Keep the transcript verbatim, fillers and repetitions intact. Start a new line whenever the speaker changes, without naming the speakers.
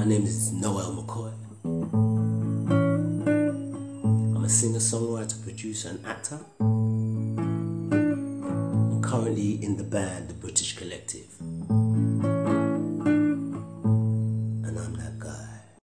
My name is Noel McKoy. I'm a singer-songwriter, producer and actor. I'm currently in the band The British Collective.